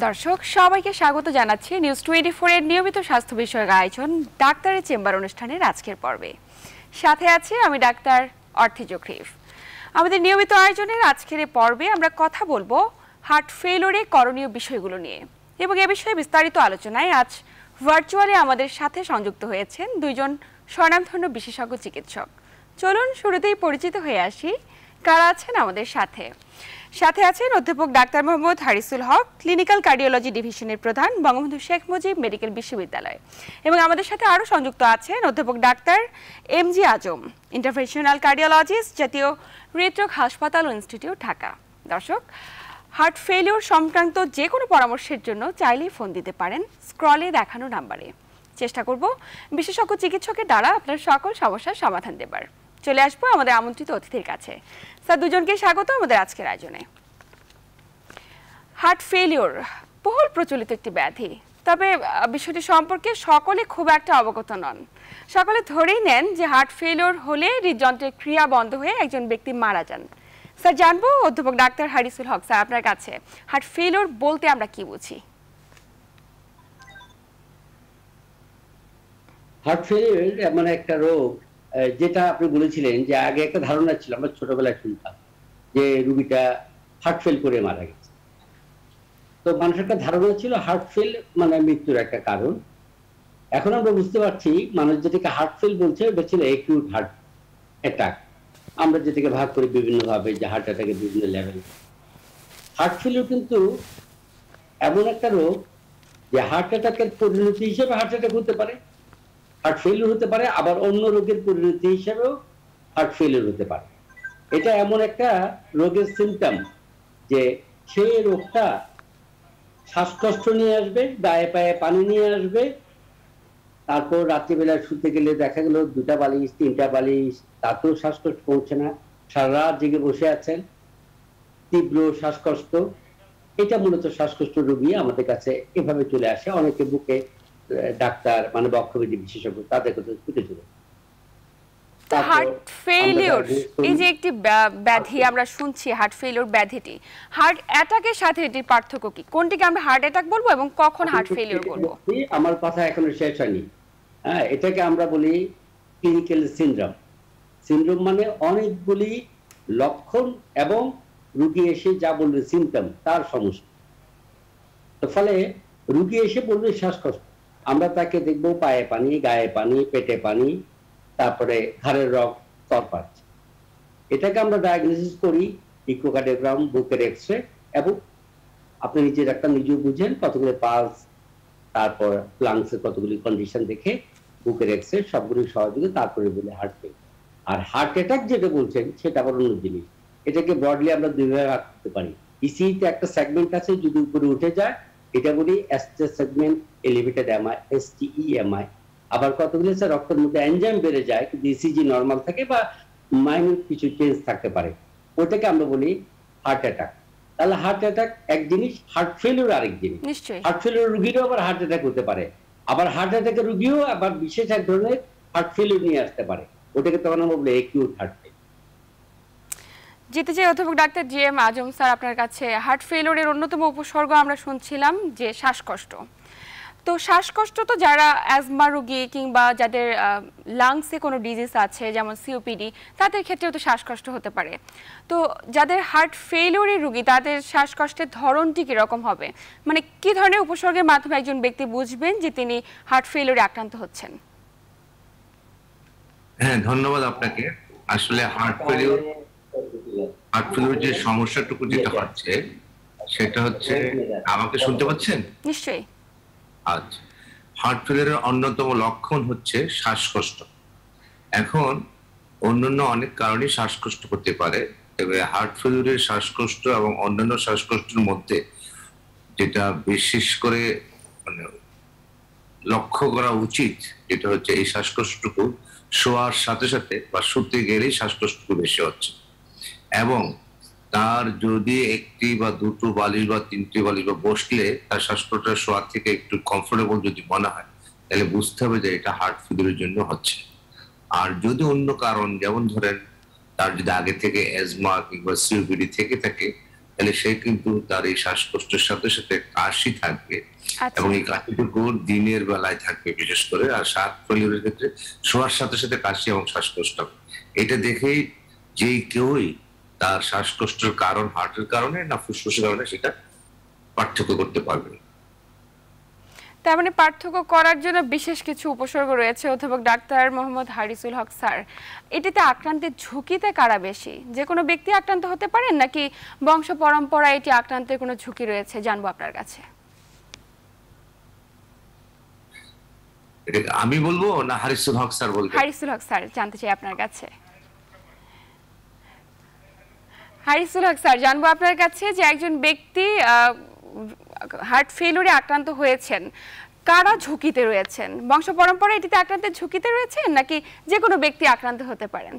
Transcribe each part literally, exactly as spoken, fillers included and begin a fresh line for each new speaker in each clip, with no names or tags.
দর্শক সবাইকে স্বাগত জানাচ্ছি নিউজ টোয়েন্টি ফোর এর নিয়মিত স্বাস্থ্য বিষয়ক আয়োজন ডাক্তারের চেম্বার অনুষ্ঠানের আজকের পর্বে। সাথে আছি আমি ডাক্তার অর্থি জোখরিফ। আমাদের নিয়মিত আয়োজনের আজকের এই পর্বে আমরা কথা বলবো হার্ট ফেইলিউরে করণীয় বিষয়গুলো নিয়ে, এবং এ বিষয়ে বিস্তারিত আলোচনায় আজ ভার্চুয়ালি আমাদের সাথে সংযুক্ত হয়েছেন দুইজন স্বনামধন্য বিশেষজ্ঞ চিকিৎসক। চলুন শুরুতেই পরিচিত হয়ে আসি কারা আছেন আমাদের সাথে। সাথে আছেন অধ্যাপক doctor Mohammad Harisul Haque, clinical cardiology ডিভিশনের প্রধান, বঙ্গবন্ধু শেখ মুজিব মেডিকেল বিশ্ববিদ্যালয়। এবং আমাদের সাথে আরও সংযুক্ত আছেন অধ্যাপক doctor M G Azam, interventional cardiologist, জাতীয় হৃদরোগ হাসপাতাল ও ইনস্টিটিউট, ঢাকা। দর্শক, হার্ট ফেইলিউর সংক্রান্ত যে কোনো পরামর্শের জন্য চাইলেই ফোন দিতে পারেন স্ক্রলে দেখানো নাম্বারে। চেষ্টা করব বিশেষজ্ঞ চিকিৎসকের দ্বারা আপনার সকল সমস্যার সমাধান দেবার। চলে আসবো আমাদের আমন্ত্রিত অতিথির কাছে। স্যার, দুজনকে স্বাগত আমাদের আজকের আয়োজনে। হার্ট ফেইলিউর বহুল প্রচলিত একটি ব্যাধি, তবে বিষয়টি সম্পর্কে সকলে খুব একটা অবগত নন। সকলে ধরেই নেন যে হার্ট ফেইলিউর হলে হৃদযন্ত্রের ক্রিয়া বন্ধ হয়ে একজন ব্যক্তি মারা যান। স্যার, জানবো অধ্যাপক ডাক্তার হারিসুল হক স্যার আপনার কাছে, হার্ট ফেইলিউর বলতে আমরা কি বুঝি?
হার্ট ফেইলিউর এমন একটা রোগ যেটা আপনি বলেছিলেন যে আগে একটা ধারণা ছিল, আমরা ছোটবেলায় শুনতাম যে রোগীটা হার্ট ফেল করে মারা গেছে। তো মানুষের একটা ধারণা ছিল হার্ট ফেল মানে মৃত্যুর একটা কারণ। এখন আমরা বুঝতে পারছি মানুষ যেটাকে হার্ট ফেল বলছে ওটা ছিল অ্যাকিউট হার্ট অ্যাটাক। আমরা যেটাকে ভাগ করি বিভিন্ন ভাবে যে হার্ট অ্যাটাকের বিভিন্ন লেভেল। হার্ট ফেলিউর কিন্তু এমন একটা রোগ যে হার্ট অ্যাটাকের পরিণতি হিসেবে হার্ট অ্যাটাক হতে পারে, হার্ট ফেলিউর হতে পারে, আবার অন্য রোগের পরিণতি হিসেবেও হার্ট ফেলিউর হতে পারে। এটা এমন একটা রোগের সিমটম যে সেই রোগটা শ্বাসকষ্ট নিয়ে আসবে, গায়ে পায়ে পানি নিয়ে আসবে, তারপর রাত্রিবেলা শুতে গেলে দেখা গেল দুটা বালিশ তিনটা বালিশ, তাতেও শ্বাসকষ্ট পৌঁছে না, সারা রাত জেগে বসে আছেন, তীব্র শ্বাসকষ্ট। এটা মূলত শ্বাসকষ্ট রোগী আমাদের কাছে এভাবে চলে আসে। অনেকে বুকে ডাক্তার মানে বক্ষবিধি বিশেষজ্ঞ তাদের কাছে ছুটে চলে।
হার্ট ফেইলিউর এই যে একটি ব্যাধি আমরা শুনছি, হার্ট ফেইলিউর ব্যাধিটি হার্ট অ্যাটাকের সাথে এটির পার্থক্য কি? কোনটিকে আমরা হার্ট অ্যাটাক বলবো এবং কখন হার্ট ফেইলিউর বলবো?
আমার কথা এখনো শেষ হয়নি। হ্যাঁ, এটাকে আমরা বলি ক্লিনিক্যাল সিনড্রোম। সিনড্রোম মানে অনেকগুলি লক্ষণ এবং রোগী এসে যা বলবে সিমটম তার সমস্যা। তো ফলে রোগী এসে বলবে শ্বাসকষ্ট, আমরা তাকে দেখবো পায়ে পানি, গায়ে পানি, পেটে পানি, তারপরে ঘাড়ের রগ তরপাচ্ছে। এটাকে আমরা ডায়াগনোসিস করি ইকোকার্ডিওগ্রাম, বুকের এক্সরে, এবং আপনি নিজের একটা নিজেও বুঝেন কতগুলি পালস, তারপর লাংসের কতগুলি কন্ডিশন দেখে বুকের এক্সরে সবগুলি সহযোগে তারপরে বলে হার্ট ফেল। আর হার্ট অ্যাটাক যেটা বলছেন সেটা আবার অন্য জিনিস। এটাকে ব্রডলি আমরা দুই ভাগে ভাগ করতে পারি। ইসিতে একটা সেগমেন্ট আছে, যদি উপরে উঠে যায় এটা বলি ST segment elevated MI, STEMI. আবার কতগুলো আছে রক্তের মধ্যে এনজাইম বেড়ে যায় কিন্তু ইসিজি নরমাল থাকে বা মাইনর কিছু চেঞ্জ থাকতে পারে, ওটাকে আমরা বলি হার্ট অ্যাটাক। তাহলে হার্ট অ্যাটাক এক জিনিস, হার্ট ফেলিউর আরেক জিনিস। হার্ট ফেলিউর রোগীরও আবার হার্ট অ্যাটাক হতে পারে, আবার হার্ট অ্যাটাকের রোগীও আবার বিশেষ এক ধরনের হার্ট ফেলিউর নিয়ে আসতে পারে, ওটাকে তখন আমরা বলি অ্যাকিউট হার্ট ফেলিউর।
যেতে চাই অধ্যাপক doctor G M Azam sir আপনার কাছে। হার্ট ফেইলিউরের অন্যতম উপসর্গ আমরা শুনছিলাম যে শ্বাসকষ্ট। তো শ্বাসকষ্ট তো যারা অ্যাজমা রোগী কিংবা যাদের লাংসে কোনো ডিজিজ আছে যেমন সিওপিডি, তাদের ক্ষেত্রেও তো শ্বাসকষ্ট হতে পারে। তো যাদের হার্ট ফেইলিউরের রোগী তাদের শ্বাসকষ্টের ধরনটি কীরকম হবে? মানে কি ধরনের উপসর্গের মাধ্যমে একজন ব্যক্তি বুঝবেন যে তিনি হার্ট ফেইলিউরে আক্রান্ত হচ্ছেন?
হ্যাঁ, ধন্যবাদ আপনাকে। আসলে হার্ট ফেইলিউর হার্ট ফেইলিউর যে সমস্যাটুকু যেটা হচ্ছে সেটা হচ্ছে, আমাকে শুনতে পাচ্ছেন?
নিশ্চয়ই।
আচ্ছা, হার্ট ফেইলিউরের অন্যতম লক্ষণ হচ্ছে শ্বাসকষ্ট। এখন অন্যান্য অনেক কারণে শ্বাসকষ্ট হতে পারে, তবে হার্ট ফেইলিউরের শ্বাসকষ্ট এবং অন্যান্য শ্বাসকষ্টের মধ্যে যেটা বিশেষ করে মানে লক্ষ্য করা উচিত যেটা হচ্ছে এই শ্বাসকষ্টটুকু শোয়ার সাথে সাথে বা শুতে গেলেই শ্বাসকষ্টটুকু বেশি হচ্ছে, এবং তার যদি একটি বা দুটো বালিশ বা তিনটি বালিশ বা বসলে তার শ্বাসকষ্টটা শোয়ার থেকে একটু কমফোর্টেবল যদি মনে হয় তাহলে বুঝতে হবে যে এটা হার্ট ফেইলিউরের জন্য হচ্ছে। আর যদি অন্য কারণ, যেমন ধরেন তার যদি আগে থেকে অ্যাজমা কিংবা সিওপিডি থেকে থাকে তাহলে সে কিন্তু তার এই শ্বাসকষ্টের সাথে সাথে কাশি থাকবে, এবং এই কাশিটুকু দিনের বেলায় থাকবে বিশেষ করে। আর হার্ট ফেলিউরের ক্ষেত্রে শোয়ার সাথে সাথে কাশি এবং শ্বাসকষ্ট, এটা দেখেই যে কেউই তার শ্বাসকষ্টের কারণ হার্টের কারণে না ফুসফুসের কারণে সেটা পার্থক্য করতে পারবে।
তার মানে পার্থক্য করার জন্য বিশেষ কিছু উপসর্গ রয়েছে। অধ্যাপক ডাক্তার মোহাম্মদ হারিসুল হক স্যার, এটিতে আক্রান্তের ঝুঁকিতে কারা বেশি? যে কোনো ব্যক্তি আক্রান্ত হতে পারেন নাকি বংশ পরম্পরায় এটি আক্রান্তের কোনো ঝুঁকি রয়েছে, জানবো আপনার কাছে।
এটা আমি বলবো না হারিসুল হক স্যার বলবেন?
হারিসুল হক স্যার জানতে চাই আপনার কাছে। হারিসুল হক স্যার, জানবো আপনার কাছে যে একজন ব্যক্তি হার্ট ফেলিউরে আক্রান্ত হয়েছেন, কারা ঝুঁকিতে রয়েছেন? বংশ পরম্পরায় এটিতে আক্রান্তের ঝুঁকিতে রয়েছেন নাকি যে কোনো ব্যক্তি আক্রান্ত হতে পারেন?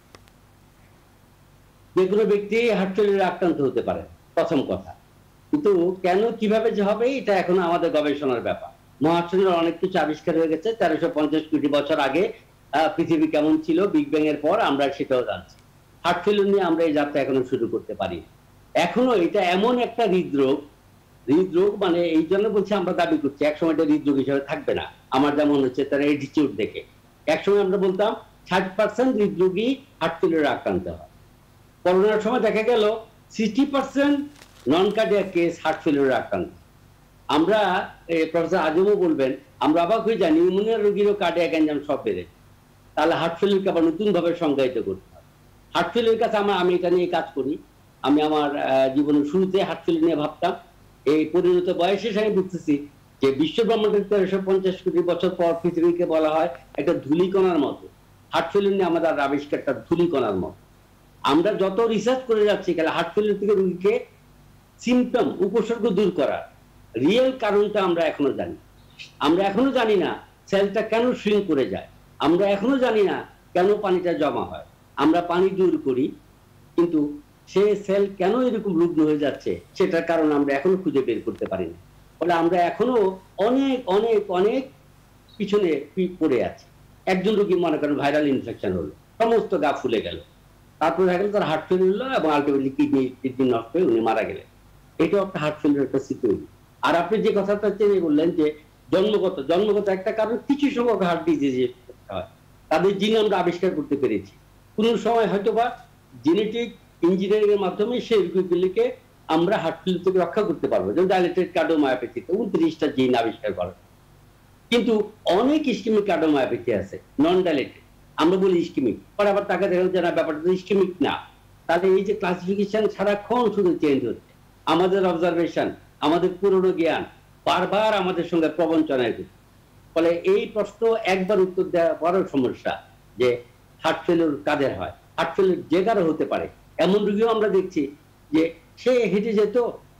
যে কোনো ব্যক্তি হার্ট ফেলিউরে আক্রান্ত হতে পারে, প্রথম কথা। কিন্তু কেন কিভাবে যে হবে এটা এখন আমাদের গবেষণার ব্যাপার। মহাশূন্যের অনেক কিছু আবিষ্কার হয়ে গেছে। তেরোশো পঞ্চাশ কোটি বছর আগে পৃথিবী কেমন ছিল, বিগ ব্যাং এর পর আমরা সেটাও জানছি। হার্ট ফেলিউর নিয়ে আমরা এই যাত্রা এখনো শুরু করতে পারি। এখনো এটা এমন একটা হৃদরোগ, হৃদরোগ মানে এই জন্য বলছি আমরা দাবি করছি একসময় এটা হৃদরোগ হিসেবে থাকবে না। আমার যেমন হচ্ছে তার এটিটিউড দেখে একসময় আমরা বলতাম ষাট পার্সেন্ট হৃদরোগী হার্ট ফেলিউরে আক্রান্ত হয়। করোনার সময় দেখা গেল sixty percent non cardiac case heart ফেলিউরে আক্রান্ত। আমরা প্রফেসর আজমও বলবেন, আমরা অবাক হয়ে যাই নিউমোনিয়া রোগীরও কার্ডিয়াক এনজাইম সব বেড়ে। তাহলে হার্ট ফেলিউরকে আবার নতুন ভাবে সংজ্ঞায়িত করতে হবে। হার্ট ফেলিউরের কাছে আমরা আমি এটা নিয়ে কাজ করি। আমি আমার জীবনের শুরুতে হার্ট ফেলিউর নিয়ে ভাবতাম। এই পরিণত বয়সে আমি বুঝতেছি যে বিশ্ব ব্রহ্মাণ্ডের তেরোশো পঞ্চাশ কোটি বছর পর পৃথিবীকে বলা হয় একটা ধূলিকণার মতো। হার্ট ফেলিউর নিয়ে আমাদের আবিষ্কারটা ধূলিকণার মতো। আমরা যত রিসার্চ করে যাচ্ছি তাহলে হার্ট ফেলিউর থেকে রোগীকে সিমটম উপসর্গ দূর করার রিয়েল কারণটা আমরা এখনো জানি। আমরা এখনো জানি না সেলটা কেন শ্রিঙ্ক করে যায়। আমরা এখনো জানি না কেন পানিটা জমা হয়। আমরা পানি দূর করি, কিন্তু সে সেল কেন এরকম রুগ্ন হয়ে যাচ্ছে সেটার কারণ আমরা এখনো খুঁজে বের করতে পারি না। ফলে আমরা এখনো অনেক অনেক অনেক পিছনে পড়ে আছি। একজন রোগী মনে করেন ভাইরাল ইনফেকশন হলো, সমস্ত গা ফুলে গেল, তারপরে দেখা গেল তার হার্ট ফেলিউর হলো এবং আলটিমেটলি কিডনি কিডনি নষ্ট হয়ে উনি মারা গেলেন। এটাও একটা হার্ট ফেলিউর একটা সিচুয়েশন। আর আপনি যে কথাটা চেয়ে বললেন যে জন্মগত জন্মগত একটা কারণ কিছু সংখ্যক হার্ট ডিজিজ হয়, তাদের জিন আমরা আবিষ্কার করতে পেরেছি। কোনো সময় হয়তো বা জেনেটিক ইঞ্জিনিয়ারিং এর মাধ্যমে সেই রোগীগুলিকে আমরা হার্ট ফেলিউর থেকে রক্ষা করতে পারবো। যেমন ডাইলেটেড কার্ডিওমায়োপ্যাথিতে উনত্রিশটা জিন আবিষ্কার করা। কিন্তু অনেক ইস্কেমিক কার্ডিওমায়োপ্যাথি আছে নন ডাইলেটেড, আমরা বলি ইস্কেমিক, পরে আবার তাকে দেখা যাচ্ছে না ব্যাপারটা ইস্কেমিক না। তাহলে এই যে ক্লাসিফিকেশন সারাক্ষণ শুধু চেঞ্জ হচ্ছে। আমাদের অবজারভেশন, আমাদের পুরনো জ্ঞান বারবার আমাদের সঙ্গে প্রবঞ্চনায় করছে। ফলে এই প্রশ্ন একবার উত্তর দেওয়া বড় সমস্যা যে হার্ট ফেলিউর কাদের হয়। হার্ট ফেলিউর যে কারো হতে পারে। এমন রোগীও আমরা দেখছি যে সে হেঁটে যেত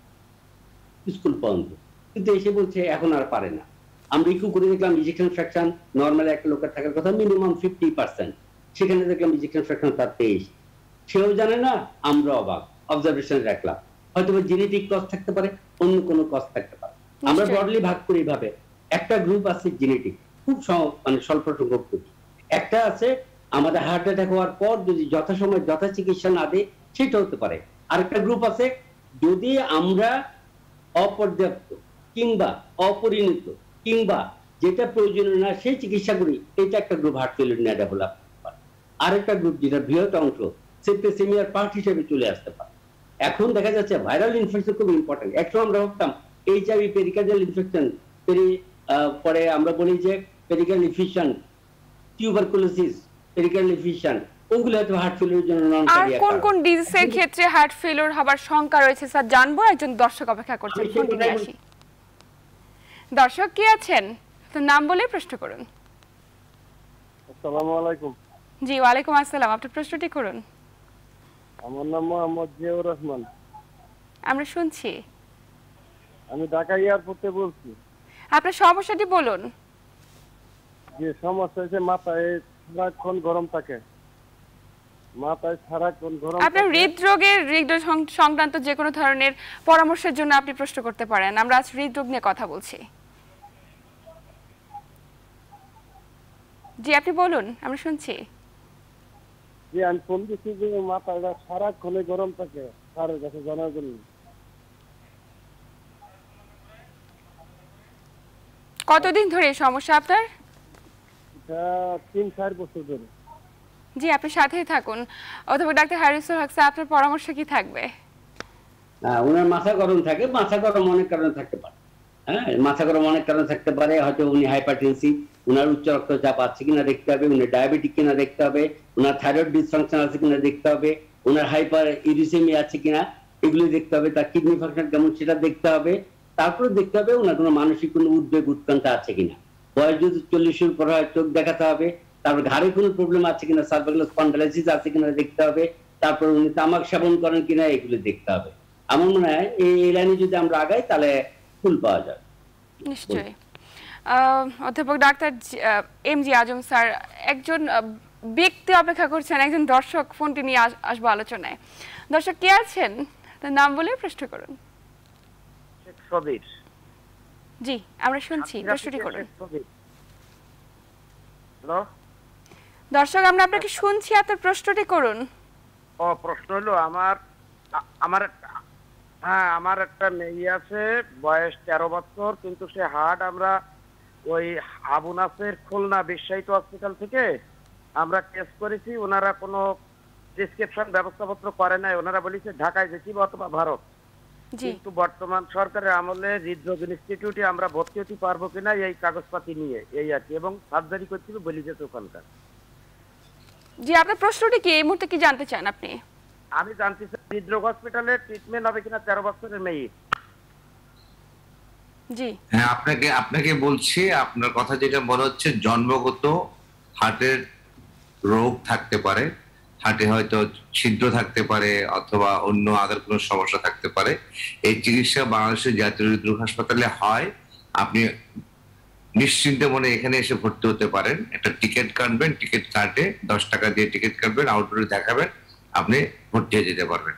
স্কুল পর্যন্ত, কিন্তু এসে বলছে এখন আর পারে না। আমরা ইকো করে দেখলাম ইজেকশন ফ্র্যাকশন নর্মাল একটা লোকের থাকার কথা মিনিমাম ফিফটি পার্সেন্ট, সেখানে দেখলাম ইজেকশন ফ্র্যাকশন তার তেইশ। সেও জানে না, আমরা অবাক, অবজারভেশন রাখলাম। হয়তো জেনেটিক কজ থাকতে পারে, অন্য কোনো কজ থাকতে পারে। আমরা ব্রডলি ভাগ করি এইভাবে। একটা গ্রুপ আছে জেনেটিক, খুব মানে স্বল্প সংখ্যক গ্রুপ। একটা আছে আমাদের হার্ট অ্যাটাক হওয়ার পর যদি যথাসময় যথা চিকিৎসা না দেয় সেটা হতে পারে। আরেকটা গ্রুপ আছে যদি আমরা অপর্যাপ্ত কিংবা অপরিণত কিংবা যেটা প্রয়োজনীয় না সেই চিকিৎসা করি, এটা একটা গ্রুপ হার্ট ফেলিউর নিয়ে ডেভেলপ করতে পারে। আরেকটা গ্রুপ যেটা বৃহৎ অংশ সেপ্টিসেমিয়ার পার্ট হিসেবে চলে আসতে পারে। এখন দেখা যাচ্ছে ভাইরাল ইনফেকশন খুব ইম্পর্টেন্ট। একসময় আমরা ভাবতাম এইচআইভি পেরিকার্ডিয়াল ইনফেকশন, পরে আমরা বলি যে pericardial infection, tuberculosis, pericardial infection, ওগুলো হয়তো হার্ট ফেলিউরের জন্য নন কার্ডিয়াক।
আর কোন কোন ডিজিজের ক্ষেত্রে হার্ট ফেলিউর হবার শঙ্কা রয়েছে স্যার জানবো। একজন দর্শক অপেক্ষা করছেন, ফোনটি নিয়ে আসি। দর্শক কি আছেন? তো নাম বলে প্রশ্ন করুন।
আসসালামু আলাইকুম।
জি ওয়ালাইকুম আসসালাম, আপনার প্রশ্নটি করুন।
আমার নাম মোহাম্মদ জিয়াউর রহমান।
আমরা শুনছি।
আমি ঢাকা এয়ারপোর্টে বলছি।
আপনার সমস্যাটি বলুন।
যে সমস্যা হয়েছে মাথায় সারাক্ষণ গরম থাকে, মাথায় সারাক্ষণ গরম।
আপনার হৃদরোগের হৃদরোগ সংক্রান্ত যে কোনো ধরনের পরামর্শের জন্য আপনি প্রশ্ন করতে পারেন। আমরা আজ হৃদরোগ নিয়ে কথা বলছি। জি আপনি বলুন, আমরা শুনছি।
জি আমি ফোন দিচ্ছি যে মাথাটা সারাক্ষণ গরম থাকে, স্যারের কাছে জানার জন্য।
কতদিন ধরে এই সমস্যা আপনার?
এটা তিন চার বছর ধরে।
জি, আপনি সাথেই থাকুন। অথবা ডাক্তার হারিসুল হক স্যার, আপনার পরামর্শ কি থাকবে?
ওনার মাথা গরম থাকে, মাথা গরম অনেক কারণে থাকতে পারে। হ্যাঁ, মাথা গরম অনেক কারণে থাকতে পারে। হয়তো উনি হাইপারটেনসিভ, উনার উচ্চ রক্তচাপ আছে কিনা দেখতে হবে, উনি ডায়াবেটিক কিনা দেখতে হবে, উনার থাইরয়েড ডিসফাংশন আছে কিনা দেখতে হবে, উনার হাইপার ইউরিসেমি আছে কিনা এগুলো দেখতে হবে, তার কিডনি ফাংশন কেমন সেটা দেখতে হবে। তারপরে দেখতে হবে ওনার কোনো মানসিক কোনো উদ্বেগ উৎকণ্ঠা আছে কিনা। বয়স যদি চল্লিশের উপর হয় চোখ দেখাতে হবে। তারপর ঘাড়ে কোনো প্রবলেম আছে কিনা, সার্ভাইকাল স্পন্ডাইলিসিস আছে কিনা দেখতে হবে। তারপর উনি তামাক সেবন করেন কিনা এগুলো দেখতে হবে। আমার মনে হয় এই লাইনে যদি আমরা আগাই তাহলে ফুল পাওয়া যাবে।
নিশ্চয়ই। অধ্যাপক doctor M G Azam sir, একজন ব্যক্তি অপেক্ষা করছেন, একজন দর্শক ফোনটি নিয়ে আসবো আলোচনায়। দর্শক কে আছেন? তার নাম বলে প্রশ্ন করুন।
শেখ সবির।
জি, আমরা শুনছি, প্রশ্নটি করুন।
হ্যালো
দর্শক, আমরা আপনাকে শুনছি, আপনার প্রশ্নটি করুন।
ও, প্রশ্ন হলো আমার আমার হ্যাঁ আমার একটা মেয়ে আছে, বয়স তেরো বছর, কিন্তু সে হার্ট আমরা ওই আবু নাসের খুলনা বিশ্বায়িত হসপিটাল থেকে আমরা টেস্ট করেছি, ওনারা কোনো প্রেসক্রিপশন ব্যবস্থাপত্র করে নাই, ওনারা বলেছে ঢাকায় যেতে অথবা ভারত। কিন্তু বর্তমান সরকারের আমলে হৃদরোগ ইনস্টিটিউটে আমরা ভর্তি হতে পারবো কিনা এই কাগজপাতি নিয়ে, এই আর কি, এবং সার্জারি করতে হবে বলি যেত ওখানকার।
জি, আপনার প্রশ্নটি কি এই মুহূর্তে কি জানতে চান আপনি?
আমি জানতে চাই হৃদরোগ হসপিটালে ট্রিটমেন্ট হবে কিনা তেরো বছরের মেয়ে।
জি
হ্যাঁ, আপনাকে আপনাকে বলছি, আপনার কথা যেটা মনে হচ্ছে জন্মগত হার্টের রোগ থাকতে পারে, হার্টে হয়তো ছিদ্র থাকতে পারে অথবা অন্য আদার কোনো সমস্যা থাকতে পারে। এই চিকিৎসা বাংলাদেশের জাতীয় হৃদরোগ হাসপাতালে হয়। আপনি নিশ্চিন্তে মনে এখানে এসে ভর্তি হতে পারেন। একটা টিকিট কাটবেন, টিকিট কাটে দশ টাকা দিয়ে টিকিট কাটবেন, আউটডোরে দেখাবেন, আপনি ভর্তি হয়ে যেতে পারবেন।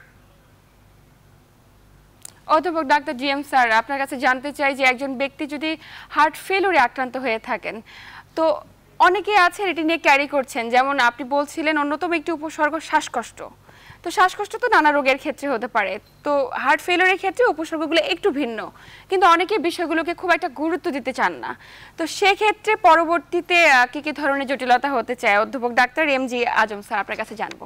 অধ্যাপক ডাক্তার জি এম স্যার, আপনার কাছে জানতে চাই যে একজন ব্যক্তি যদি হার্ট ফেলিউরে আক্রান্ত হয়ে থাকেন, তো অনেকে আছেন এটি নিয়ে ক্যারি করছেন, যেমন আপনি বলছিলেন অন্যতম একটি উপসর্গ শ্বাসকষ্ট। তো শ্বাসকষ্ট তো নানা রোগের ক্ষেত্রে হতে পারে, তো হার্ট ফেলিউরের ক্ষেত্রে উপসর্গগুলো একটু ভিন্ন, কিন্তু অনেকে বিষয়গুলোকে খুব একটা গুরুত্ব দিতে চান না। তো সেক্ষেত্রে পরবর্তীতে কি কি ধরনের জটিলতা হতে চায়, অধ্যাপক doctor M G Azam sir আপনার কাছে জানবো।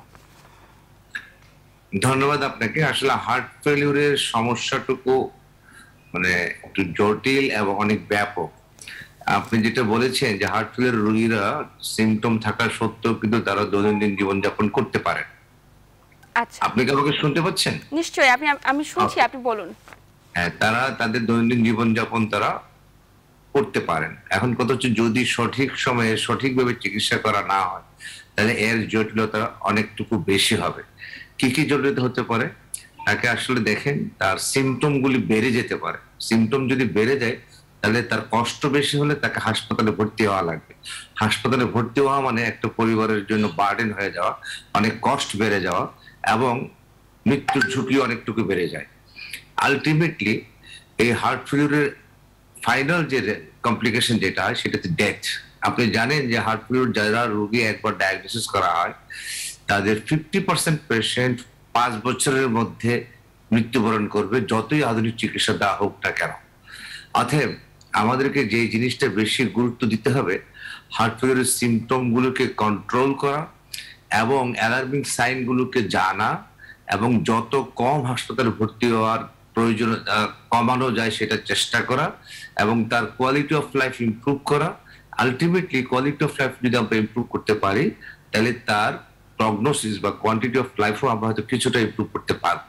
ধন্যবাদ আপনাকে। আসলে হার্ট ফেলিউরের সমস্যাটুকু মানে একটু জটিল এবং অনেক ব্যাপক। আপনি যেটা বলেছেন যে হার্ট ফেলিউর রোগীরা সিমটম থাকা সত্ত্বেও কিন্তু তারা দৈনন্দিন জীবনযাপন করতে পারে।
আচ্ছা,
আপনি কি আমাকে শুনতে পাচ্ছেন?
নিশ্চয়ই, আপনি আমি শুনছি, আপনি বলুন।
হ্যাঁ, তারা তাদের দৈনন্দিন জীবনযাপন তারা করতে পারেন। এখন কথা হচ্ছে যদি সঠিক সময়ে সঠিকভাবে চিকিৎসা করা না হয় তাহলে এর জটিলতা অনেকটুকু বেশি হবে। কি কি জটিলতা হতে পারে? তাকে আসলে দেখেন তার সিমটম গুলি বেড়ে যেতে পারে। সিমটম যদি বেড়ে যায় তাহলে তার কষ্ট বেশি হলে তাকে হাসপাতালে ভর্তি হওয়া লাগবে। হাসপাতালে ভর্তি হওয়া মানে একটা পরিবারের জন্য বার্ডেন হয়ে যাওয়া, অনেক কষ্ট বেড়ে যাওয়া এবং মৃত্যুর ঝুঁকি অনেকটুকু বেড়ে যায়। আলটিমেটলি এই হার্ট ফেলিউরের ফাইনাল যে কমপ্লিকেশন যেটা হয় সেটাতে ডেথ। আপনি জানেন যে হার্ট ফেলিউর যারা রোগী একবার ডায়াগনোসিস করা হয় তাদের ফিফটি পার্সেন্ট পেশেন্ট পাঁচ বছরের মধ্যে মৃত্যুবরণ করবে, যতই আধুনিক চিকিৎসা দেওয়া হোক না কেন। অতএব আমাদেরকে যে জিনিসটা বেশি গুরুত্ব দিতে হবে, হার্ট ফেলিউরের সিমটম গুলোকে কন্ট্রোল করা এবং অ্যালার্মিং সাইন গুলোকে জানা এবং যত কম হাসপাতালে ভর্তি হওয়ার প্রয়োজন কমানো যায় সেটা চেষ্টা করা এবং তার কোয়ালিটি অফ লাইফ ইমপ্রুভ করা। আলটিমেটলি কোয়ালিটি অফ লাইফ যদি আমরা ইমপ্রুভ করতে পারি তাহলে তার প্রগনোসিস বা কোয়ান্টিটি অফ লাইফও আমরা হয়তো কিছুটা ইমপ্রুভ করতে পারবো।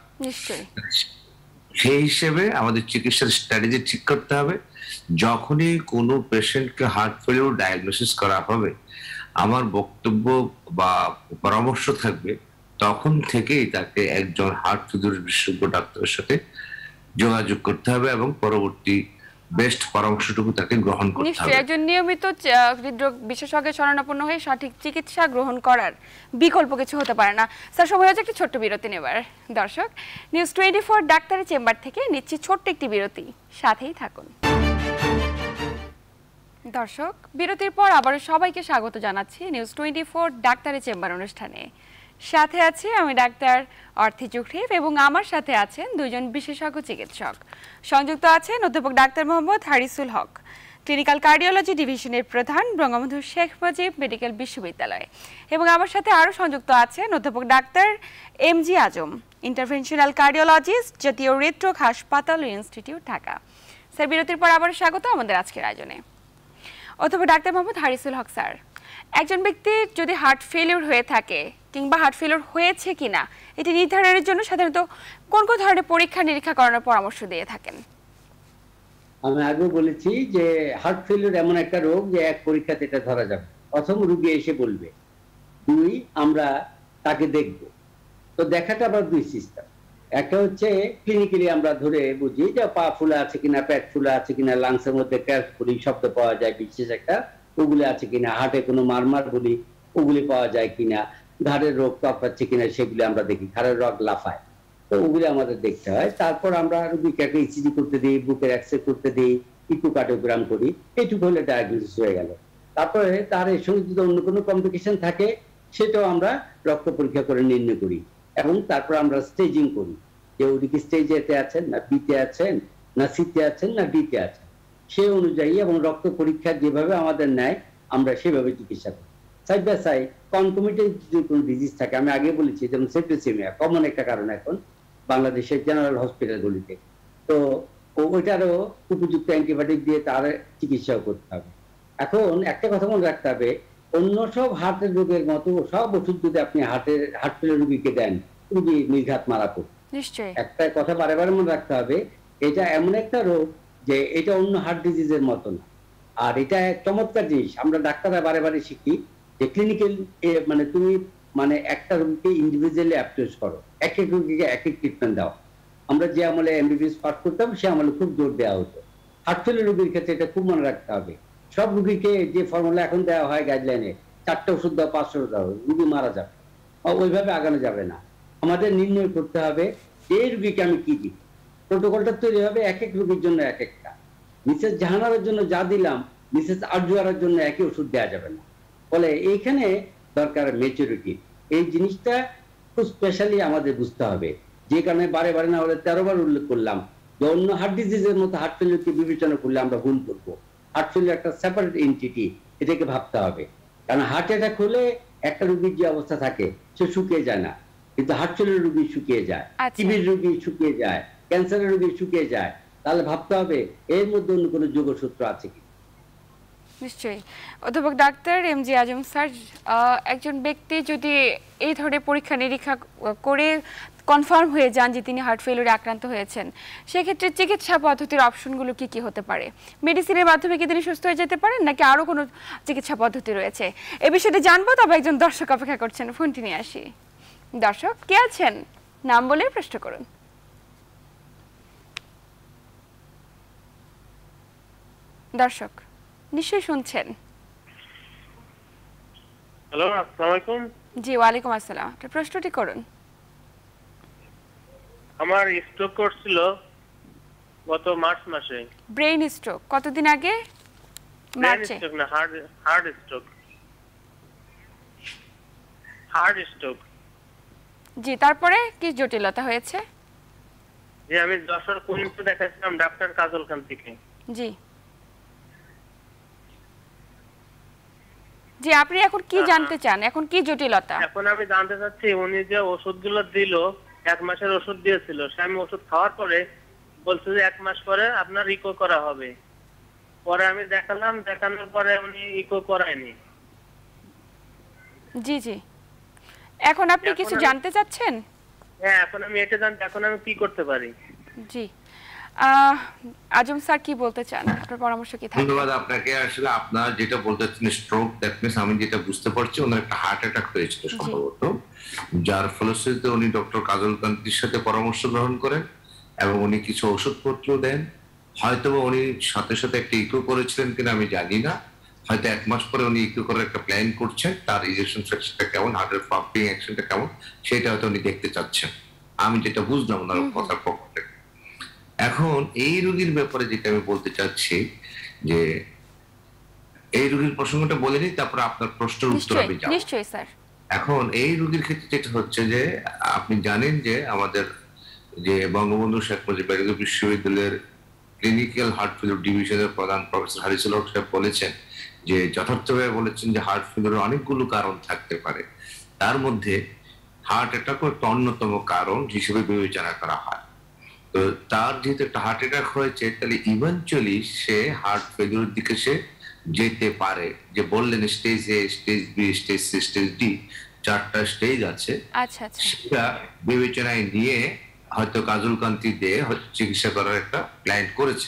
সেই হিসেবে আমাদের চিকিৎসার স্ট্র্যাটেজি ঠিক করতে হবে। যখনই কোনো পেশেন্টকে হার্ট ফেলিউর ডায়াগনোসিস করা হবে, আমার বক্তব্য বা পরামর্শ থাকবে তখন থেকেই তাকে একজন হার্ট ফেলিউর বিশেষজ্ঞ ডাক্তারের সাথে যোগাযোগ করতে হবে এবং পরবর্তী বেস্ট পরামর্শটুকু তাকে গ্রহণ করতে হবে।
নিশ্চয়ই একজন নিয়মিত হৃদরোগ বিশেষজ্ঞের শরণাপন্ন হয়ে সঠিক চিকিৎসা গ্রহণ করার বিকল্প কিছু হতে পারে না। স্যার, সময় হচ্ছে একটি ছোট্ট বিরতি নেবার। দর্শক, নিউজ টোয়েন্টি ফোর ডাক্তারের চেম্বার থেকে নিচ্ছি ছোট্ট একটি বিরতি, সাথেই থাকুন। দর্শক, বিরতির পর আবারও সবাইকে স্বাগত জানাচ্ছি নিউজ টোয়েন্টি ফোর ডাক্তারের চেম্বার অনুষ্ঠানে। সাথে আছি আমি ডাক্তার অর্থি চক্রীফ এবং আমার সাথে আছেন দুজন বিশেষজ্ঞ চিকিৎসক। সংযুক্ত আছেন অধ্যাপক doctor Mohammad Harisul Haque, clinical cardiology ডিভিশনের প্রধান, বঙ্গবন্ধু শেখ মুজিব মেডিকেল বিশ্ববিদ্যালয়, এবং আমার সাথে আরও সংযুক্ত আছেন অধ্যাপক doctor M G Azam, interventional cardiologist, জাতীয় হৃদরোগ হাসপাতাল ইনস্টিটিউট, ঢাকা। স্যার, বিরতির পর আবার স্বাগত আমাদের আজকের আয়োজনে। অধ্যাপক ডাক্তার মোহাম্মদ হারিসুল হক স্যার, একজন ব্যক্তির যদি হার্ট ফেলিওর হয়ে থাকে কিংবা হার্ট ফেলিওর হয়েছে কিনা এটি নির্ধারণের জন্য সাধারণত কোন কোন ধরনের পরীক্ষা নিরীক্ষা করানোর পরামর্শ দিয়ে থাকেন?
আমি আগে বলেছি যে হার্ট ফেলিওর এমন একটা রোগ যে এক পরীক্ষাতে এটা ধরা যাবে। প্রথম রোগী এসে বলবে, দুই আমরা তাকে দেখব। তো দেখাটা আবার দুই সিস্টেম। একটা হচ্ছে ক্লিনিক্যালি আমরা ধরে বুঝি যে পা ফুলা আছে কিনা, পেট ফুলা আছে কিনা, লাংসের মধ্যে ক্র্যাশ বলি শব্দ পাওয়া যায় বিশেষ একটা, ওগুলি আছে কিনা, হার্টে কোনো মারমার বলি ওগুলি পাওয়া যায় কিনা, ঘাড়ের রোগ তফাচ্ছে কিনা সেগুলি আমরা দেখি, ঘাড়ের রোগ লাফায়, তো ওগুলি আমাদের দেখতে হয়। তারপর আমরা রোগীকে একটা ইসিজি করতে দিই, বুকের এক্সরে করতে দিই, ইকোকার্ডিওগ্রাম করি, এইটুকু হলে ডায়াগনোসিস হয়ে গেল। তারপরে তার এর সঙ্গে যদি অন্য কোনো কমপ্লিকেশন থাকে সেটাও আমরা রক্ত পরীক্ষা করে নির্ণয় করি, এবং তারপর আমরা স্টেজিং করি যে উনি কি স্টেজ এতে আছেন, না বিতে আছেন, না সিতে আছেন, না ডিতে আছেন, সেই অনুযায়ী এবং রক্ত পরীক্ষা যেভাবে আমাদের নেয় আমরা সেভাবে চিকিৎসা করি। সাইড বাই সাইড কনকমিটেন্ট যদি কোনো ডিজিজ থাকে, আমি আগে বলেছি যেমন সেপ্টিসিমিয়া কমন একটা কারণ এখন বাংলাদেশের জেনারেল হসপিটালগুলিতে, তো ওইটারও উপযুক্ত অ্যান্টিবায়োটিক দিয়ে তার চিকিৎসাও করতে হবে। এখন একটা কথা মনে রাখতে হবে, অন্য সব হার্টের রোগের মতো সব ওষুধ যদি আপনি হার্টের হার্ট ফেলের রোগীকে দেন, রোগী নির্ঘাত মারা পড়বে।
নিশ্চয়ই
একটা কথা বারে বারে মনে রাখতে হবে, এটা এমন একটা রোগ যে এটা অন্য হার্ট ডিজিজের মতো না। আর এটা এক চমৎকার জিনিস, আমরা ডাক্তাররা বারে বারে শিখি যে ক্লিনিক্যাল মানে তুমি মানে একটা রোগীকে ইন্ডিভিজুয়ালি অ্যাপ্রোচ করো, এক এক রোগীকে এক এক ট্রিটমেন্ট দাও। আমরা যে আমলে এমবিবিএস পাঠ করতাম সে আমলে খুব জোর দেওয়া হতো। হার্ট ফেলের রোগীর ক্ষেত্রে এটা খুব মনে রাখতে হবে, সব রোগীকে যে ফর্মুলা এখন দেওয়া হয় গাইডলাইনে, চারটে ওষুধ দাও, পাঁচশো দাও, রোগী মারা যাবে, ওইভাবে আগানো যাবে না। আমাদের নির্ণয় করতে হবে এই রোগীকে আমি কি দিই। প্রোটোকলটা তৈরি হবে এক এক রোগীর জন্য এক একটা। মিসেস জাহানারের জন্য যা দিলাম মিসেস আরজুয়ারের জন্য একই ওষুধ দেওয়া যাবে না। ফলে এইখানে দরকার ম্যাচুরিটি, এই জিনিসটা খুব স্পেশালি আমাদের বুঝতে হবে। যে কারণে বারে বারে না হলে তেরো বার উল্লেখ করলাম যে অন্য হার্ট ডিজিজের মতো হার্ট ফেলিওরকে বিবেচনা করলে আমরা ভুল করবো। হার্ট ফেলিওর একটা সেপারেট এন্টিটি, এটাকে ভাবতে হবে। কারণ হার্ট অ্যাটাক হলে একটা রোগীর যে অবস্থা থাকে সে শুকিয়ে যায় না, কিন্তু হার্ট ফেলিওর রোগী শুকিয়ে যায়, টিবির রোগী শুকিয়ে যায়, ক্যান্সারের রোগী শুকিয়ে যায়। তাহলে ভাবতে হবে এর মধ্যে অন্য কোনো যোগসূত্র আছে কি।
নিশ্চয়ই। অধ্যাপক doctor M G Azam sir, একজন ব্যক্তি যদি এই ধরনের পরীক্ষা নিরীক্ষা করে কনফার্ম হয়ে যান যে তিনি হার্ট ফেলিওরে আক্রান্ত হয়েছেন, সেক্ষেত্রে চিকিৎসা পদ্ধতির অপশনগুলো কি কি হতে পারে? মেডিসিনের মাধ্যমে কি তিনি সুস্থ হয়ে যেতে পারেন, নাকি আরো কোনো চিকিৎসা পদ্ধতি রয়েছে? এ বিষয়টি জানবো, তবে একজন দর্শক অপেক্ষা করছেন, ফোনটি নিয়ে আসি। দর্শক কে আছেন, নাম বলে প্রশ্ন করুন। দর্শক নিশ্চয়ই শুনছেন।
হ্যালো, আসসালামু আলাইকুম।
জি, ওয়ালাইকুম আসসালাম। আপনার প্রশ্নটি করুন।
আমার স্ট্রোক করছিল গত মার্চ মাসে।
ব্রেইন স্ট্রোক কতদিন আগে? মার্চে?
স্ট্রোক না, heart heart stroke. Heart stroke.
জি, তারপরে কি জটিলতা হয়েছে?
যে আমি যশোর কুইন্সে দেখাচ্ছিলাম ডাক্তার কাজল খান থেকে।
জি জি, আপনি এখন কি জানতে চান, এখন কি জটিলতা?
এখন আমি জানতে চাচ্ছি উনি যে ওষুধগুলো দিল, এক মাসের ওষুধ দিয়েছিল, সে আমি ওষুধ খাওয়ার পরে বলছে যে এক মাস পরে আপনার ইকো করা হবে। পরে আমি দেখালাম, দেখানোর পরে উনি ইকো করায়নি।
জি জি, এখন আপনি কিছু জানতে চাচ্ছেন?
হ্যাঁ, এখন আমি এটা জানতে, এখন আমি কি করতে পারি?
জি, আজম স্যার কি বলতে চান, আপনার পরামর্শ কি থাকবে?
ধন্যবাদ আপনাকে। আসলে আপনার যেটা বলতেছেন স্ট্রোক, দ্যাট মিন্স আমি যেটা বুঝতে পারছি ওনার একটা হার্ট অ্যাটাক হয়েছিল সম্ভবত, যার ফলশ্রুতিতে উনি ডক্টর কাজল কান্তির সাথে পরামর্শ গ্রহণ করেন এবং উনি কিছু ওষুধপত্র দেন। হয়তো উনি সাথে সাথে একটা ইকো করেছিলেন কিনা আমি জানি না, হয়তো এক মাস পরে উনি ইকো করার একটা প্ল্যান করছেন, তার ইজেকশন ফ্র্যাকশনটা কেমন, হার্টের পাম্পিং অ্যাকশনটা কেমন, সেটা হয়তো উনি দেখতে চাচ্ছেন, আমি যেটা বুঝলাম ওনার কথার পক্ষ থেকে। এখন এই রোগীর ব্যাপারে যেটা আমি বলতে চাচ্ছি যে এই রোগীর প্রসঙ্গটা বলে নিই, তারপর আপনার প্রশ্নের উত্তর আমি যাব।
নিশ্চয়ই স্যার।
এখন এই রোগীর ক্ষেত্রে যেটা হচ্ছে যে আপনি জানেন যে আমাদের যে বঙ্গবন্ধু শেখ মুজিব মেডিকেল বিশ্ববিদ্যালয়ের ক্লিনিক্যাল হার্ট ফেলিউর ডিভিশনের প্রধান প্রফেসর হারিসুল হক সাহেব বলেছেন যে যথার্থভাবে বলেছেন যে হার্ট ফেলিউরের অনেকগুলো কারণ থাকতে পারে, তার মধ্যে হার্ট অ্যাটাকও একটা অন্যতম কারণ হিসেবে বিবেচনা করা হয়। তো তার যেহেতু একটা হার্ট অ্যাটাক হয়েছে, তাহলে ইভেনচুয়ালি সে হার্ট ফেলিউরের দিকে সে যেতে পারে। যে বললেন stage A, stage B, stage C, stage D, চারটা স্টেজ আছে।
আচ্ছা আচ্ছা,
সেটা বিবেচনায় নিয়ে হয়তো কাজল কান্তি দিয়ে চিকিৎসা করার একটা প্ল্যান করেছে।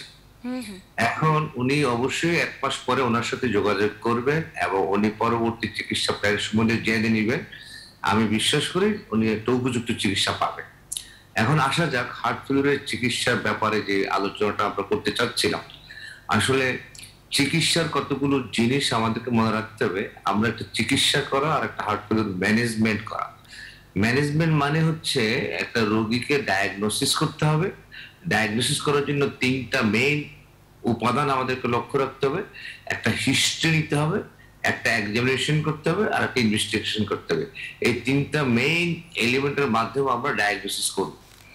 এখন উনি অবশ্যই এক মাস পরে ওনার সাথে যোগাযোগ করবেন এবং উনি পরবর্তী চিকিৎসা প্ল্যান সম্বন্ধে জেনে নেবেন। আমি বিশ্বাস করি উনি একটা উপযুক্ত চিকিৎসা পাবেন। এখন আসা যাক হার্ট ফেলিউরের চিকিৎসার ব্যাপারে যে আলোচনাটা আমরা করতে চাচ্ছিলাম। আসলে চিকিৎসার কতগুলো জিনিস আমাদেরকে মনে রাখতে হবে। আমরা একটা চিকিৎসা করা আর একটা হার্ট ফেলিউর ম্যানেজমেন্ট করা। ম্যানেজমেন্ট মানে হচ্ছে একটা রোগীকে ডায়াগনোসিস করতে হবে। ডায়াগনোসিস করার জন্য তিনটা মেইন উপাদান আমাদেরকে লক্ষ্য রাখতে হবে। একটা হিস্ট্রি নিতে হবে, একটা এক্সামিনেশন করতে হবে, আর একটা ইনভেস্টিগেশন করতে হবে। এই তিনটা মেইন এলিমেন্টের মাধ্যমে আমরা ডায়াগনোসিস করব।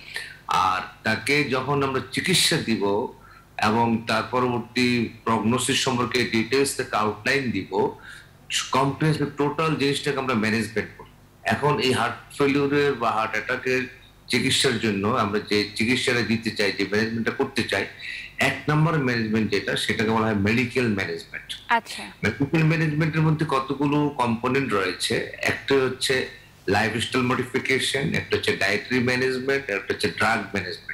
আর তাকে যখন আমরা চিকিৎসা দিব এবং তার পরবর্তী প্রগনোসিস সম্পর্কে ডিটেলস থেকে আউটলাইন দিব, কমপ্লেক্স টোটাল জিনিসটাকে আমরা ম্যানেজমেন্ট করি। এখন এই হার্ট ফেলিউরের বা হার্ট অ্যাটাকের চিকিৎসার জন্য আমরা যে চিকিৎসাটা দিতে চাই, যে ম্যানেজমেন্টটা করতে চাই, এক নম্বর ম্যানেজমেন্ট যেটা, সেটাকে বলা হয় মেডিকেল ম্যানেজমেন্ট।
আচ্ছা,
মেডিকেল ম্যানেজমেন্টের মধ্যে কতগুলো কম্পোনেন্ট রয়েছে। একটা হচ্ছে লাইফস্টাইল মডিফিকেশন, একটা হচ্ছে ডায়েটারি ম্যানেজমেন্ট, একটা হচ্ছে ড্রাগ ম্যানেজমেন্ট।